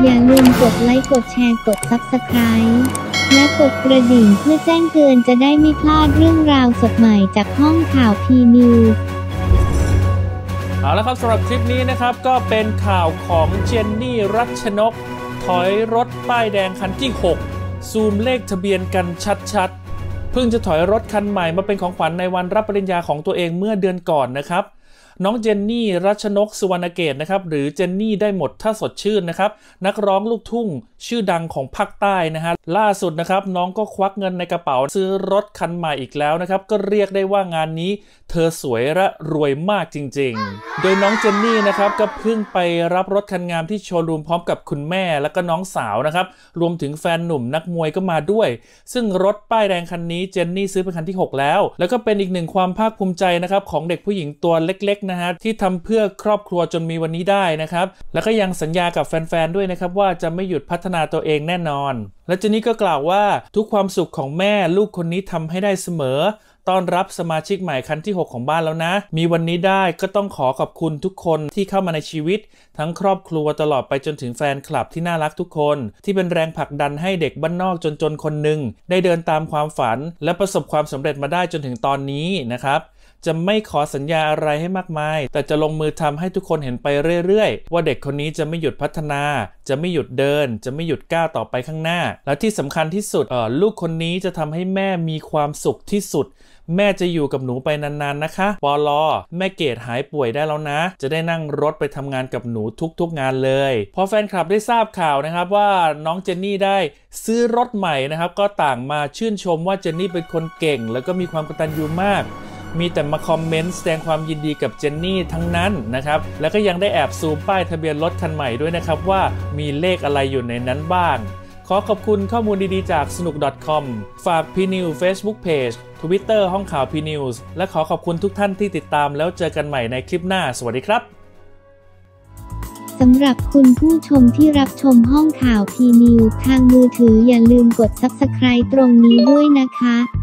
อย่าลืมกดไลค์กดแชร์กด Subscribe และกดกระดิ่งเพื่อแจ้งเตือนจะได้ไม่พลาดเรื่องราวสดใหม่จากห้องข่าว PNews เอาละครับสำหรับคลิปนี้นะครับก็เป็นข่าวของเจนนี่รัชนกถอยรถป้ายแดงคันที่6ซูมเลขทะเบียนกันชัดๆเพิ่งจะถอยรถคันใหม่มาเป็นของขวัญในวันรับปริญญาของตัวเองเมื่อเดือนก่อนนะครับน้องเจนนี่รัชนกสุวรรณเกตนะครับหรือเจนนี่ได้หมดถ้าสดชื่นนะครับนักร้องลูกทุ่งชื่อดังของภาคใต้นะฮะล่าสุดนะครับน้องก็ควักเงินในกระเป๋าซื้อรถคันใหม่อีกแล้วนะครับก็เรียกได้ว่างานนี้เธอสวยและรวยมากจริงๆโดยน้องเจนนี่นะครับก็เพิ่งไปรับรถคันงามที่โชว์รูมพร้อมกับคุณแม่และก็น้องสาวนะครับรวมถึงแฟนหนุ่มนักมวยก็มาด้วยซึ่งรถป้ายแดงคันนี้เจนนี่ซื้อเป็นคันที่6แล้วก็เป็นอีกหนึ่งความภาคภูมิใจนะครับของเด็กผู้หญิงตัวเล็กๆนะฮะที่ทำเพื่อครอบครัวจนมีวันนี้ได้นะครับแล้วก็ยังสัญญากับแฟนๆด้วยนะครับว่าจะไม่หยุดพัฒนาตัวเองแน่นอนและเจนนี่ก็กล่าวว่าทุกความสุขของแม่ลูกคนนี้ทำให้ได้เสมอต้อนรับสมาชิกใหม่คันที่6ของบ้านแล้วนะมีวันนี้ได้ก็ต้องขอขอบคุณทุกคนที่เข้ามาในชีวิตทั้งครอบครัวตลอดไปจนถึงแฟนคลับที่น่ารักทุกคนที่เป็นแรงผลักดันให้เด็กบ้านนอกจนคนหนึ่งได้เดินตามความฝันและประสบความสำเร็จมาได้จนถึงตอนนี้นะครับจะไม่ขอสัญญาอะไรให้มากมายแต่จะลงมือทำให้ทุกคนเห็นไปเรื่อยๆว่าเด็กคนนี้จะไม่หยุดพัฒนาจะไม่หยุดเดินจะไม่หยุดก้าวต่อไปข้างหน้าและที่สำคัญที่สุดลูกคนนี้จะทำให้แม่มีความสุขที่สุดแม่จะอยู่กับหนูไปนานๆนะคะปลอแม่เกดหายป่วยได้แล้วนะจะได้นั่งรถไปทำงานกับหนูทุกๆงานเลยพอแฟนคลับได้ทราบข่าวนะครับว่าน้องเจนนี่ได้ซื้อรถใหม่นะครับก็ต่างมาชื่นชมว่าเจนนี่เป็นคนเก่งแล้วก็มีความกตัญญูมากมีแต่มาคอมเมนต์แสดงความยินดีกับเจนนี่ทั้งนั้นนะครับแล้วก็ยังได้แอบซูมป้ายทะเบียนรถคันใหม่ด้วยนะครับว่ามีเลขอะไรอยู่ในนั้นบ้างขอขอบคุณข้อมูลดีๆจากสนุก .com ฝาก PNews Facebook Page Twitter ห้องข่าว PNews และขอขอบคุณทุกท่านที่ติดตามแล้วเจอกันใหม่ในคลิปหน้าสวัสดีครับสำหรับคุณผู้ชมที่รับชมห้องข่าว PNews ทางมือถืออย่าลืมกด Subscribe ตรงนี้ด้วยนะคะ